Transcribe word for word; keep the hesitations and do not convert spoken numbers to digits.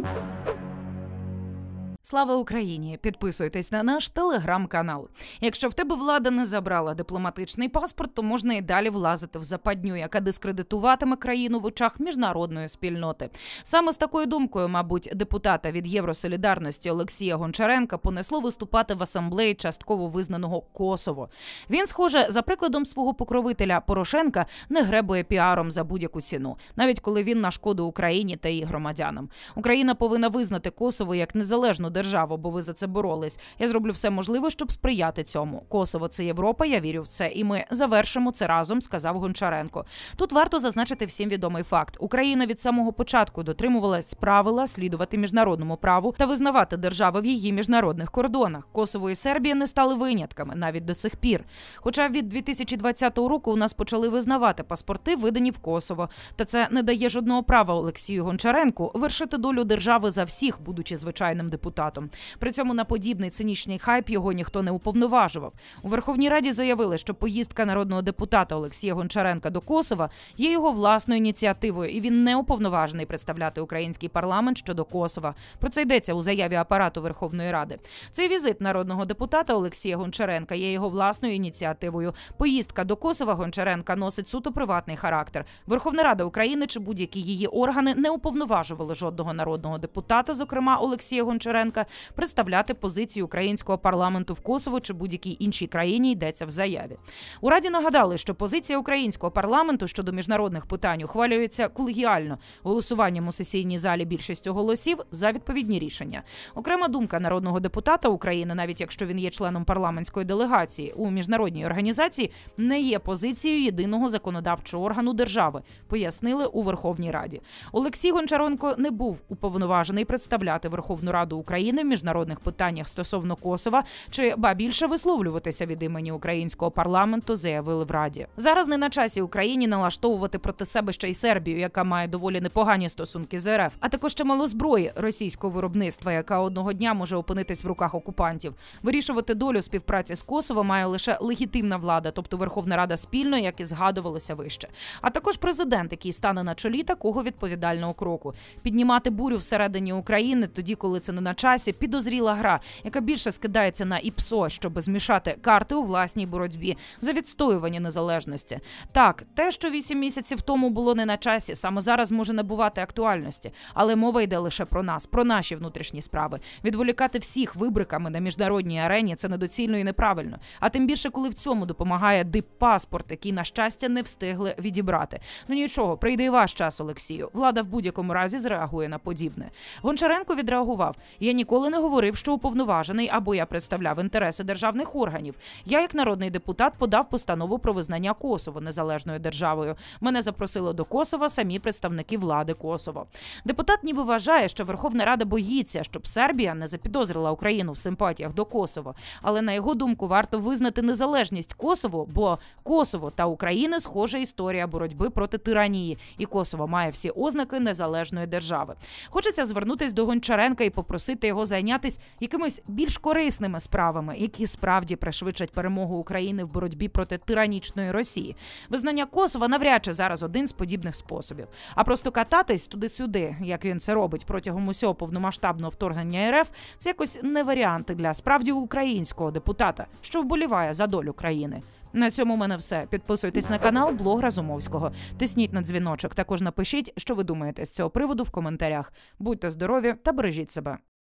Слава Україні! Підписуйтесь на наш телеграм-канал. Якщо в тебе влада не забрала дипломатичний паспорт, то можна і далі влазити в западню, яка дискредитуватиме країну в очах міжнародної спільноти. Саме з такою думкою, мабуть, депутата від Євросолідарності Олексія Гончаренка понесло виступати в асамблеї частково визнаного Косово. Він, схоже, за прикладом свого покровителя Порошенка, не гребує піаром за будь-яку ціну, навіть коли він на шкоду Україні та її громадянам. Україна повинна визнати Косово як незалежну державу, бо ви за це боролись. Я зроблю все можливе, щоб сприяти цьому. Косово – це Європа, я вірю в це. І ми завершимо це разом, сказав Гончаренко. Тут варто зазначити всім відомий факт. Україна від самого початку дотримувалась правила слідувати міжнародному праву та визнавати держави в її міжнародних кордонах. Косово і Сербія не стали винятками, навіть до цих пір. Хоча від дві тисячі двадцятого року у нас почали визнавати паспорти, видані в Косово. Та це не дає жодного права Олексію Гончаренку вершити долю держави за всіх, будучи звичайним депутатом. При цьому на подібний цинічний хайп його ніхто не уповноважував. У Верховній Раді заявили, що поїздка народного депутата Олексія Гончаренка до Косова є його власною ініціативою, і він не уповноважений представляти український парламент щодо Косова. Про це йдеться у заяві апарату Верховної Ради. Цей візит народного депутата Олексія Гончаренка є його власною ініціативою. Поїздка до Косова Гончаренка носить суто приватний характер. Верховна Рада України чи будь-які її органи не уповноважували жодного народного депутата, зокрема Олексія Гончаренка, представляти позицію українського парламенту в Косово чи будь-якій іншій країні, йдеться в заяві. У Раді нагадали, що позиція українського парламенту щодо міжнародних питань ухвалюється колегіально, голосуванням у сесійній залі більшістю голосів за відповідні рішення. Окрема думка народного депутата України, навіть якщо він є членом парламентської делегації у міжнародній організації, не є позицією єдиного законодавчого органу держави, пояснили у Верховній Раді. Олексій Гончаренко не був уповноважений представляти Верховну Раду України в міжнародних питаннях стосовно Косова чи, ба більше, висловлюватися від імені українського парламенту, заявили в Раді. Зараз не на часі Україні налаштовувати проти себе ще й Сербію, яка має доволі непогані стосунки з РФ, а також чимало зброї російського виробництва, яка одного дня може опинитись в руках окупантів. Вирішувати долю співпраці з Косово має лише легітимна влада, тобто Верховна Рада спільно, як і згадувалося вище. А також президент, який стане на чолі такого відповідального кроку. Піднімати бурю всередині України тоді, коли це не на часі, підозріла гра, яка більше скидається на ІПСО, щоб змішати карти у власній боротьбі за відстоювання незалежності. Так, те, що вісім місяців тому було не на часі, саме зараз може набувати актуальності. Але мова йде лише про нас, про наші внутрішні справи. Відволікати всіх вибриками на міжнародній арені – це недоцільно і неправильно. А тим більше, коли в цьому допомагає дип-паспорт, який, на щастя, не встигли відібрати. Ну нічого, прийде і ваш час, Олексію. Влада в будь-якому разі зреагує на подібне. Гончаренко відреагував: «Я ніколи не говорив, що уповноважений або я представляв інтереси державних органів. Я, як народний депутат, подав постанову про визнання Косово незалежною державою. Мене запросили до Косова самі представники влади Косово». Депутат ніби вважає, що Верховна Рада боїться, щоб Сербія не запідозрила Україну в симпатіях до Косово. Але, на його думку, варто визнати незалежність Косово, бо Косово та України – схожа історія боротьби проти тиранії, і Косово має всі ознаки незалежної держави. Хочеться звернутися до Гончаренка і попросити його зайнятися якимись більш корисними справами, які справді пришвидшать перемогу України в боротьбі проти тиранічної Росії. Визнання Косова навряд чи зараз один з подібних способів. А просто кататись туди-сюди, як він це робить протягом усього повномасштабного вторгнення РФ, це якось не варіанти для справді українського депутата, що вболіває за долю країни. На цьому у мене все. Підписуйтесь на канал Блог Разумовського. Тисніть на дзвіночок. Також напишіть, що ви думаєте з цього приводу в коментарях. Будьте здорові та бережіть себе.